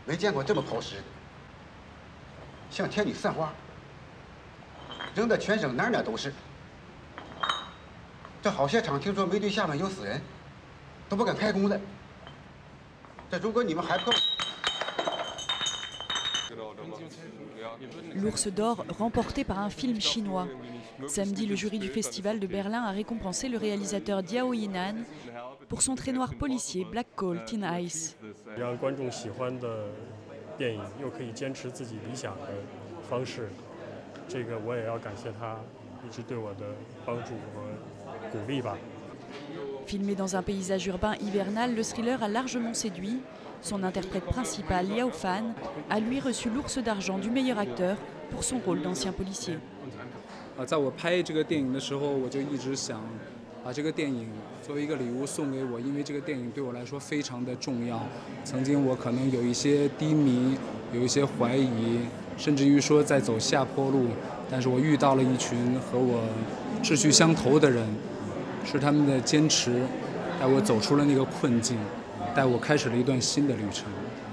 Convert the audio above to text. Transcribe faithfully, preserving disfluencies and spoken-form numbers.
没见过这么跑实的，像天女散花，扔得全省哪哪都是。这好些厂听说煤堆下面有死人，都不敢开工了。这如果你们还不够。 L'Ours d'Or, remporté par un film chinois. Samedi, le jury du Festival de Berlin a récompensé le réalisateur Diao Yinan pour son très noir policier Black Coal Thin Ice. 让观众喜欢的电影又可以坚持自己理想的方式，这个我也要感谢他一直对我的帮助和鼓励吧。 Filmé dans un paysage urbain hivernal, le thriller a largement séduit. Son interprète principal, Liao Fan, a lui reçu l'Ours d'Argent du meilleur acteur pour son rôle d'ancien policier. 啊，在我拍这个电影的时候，我就一直想把这个电影作为一个礼物送给我，因为这个电影对我来说非常的重要。曾经我可能有一些低迷，有一些怀疑，甚至于说在走下坡路，但是我遇到了一群和我志趣相投的人，是他们的坚持，带我走出了那个困境。 带我开始了一段新的旅程。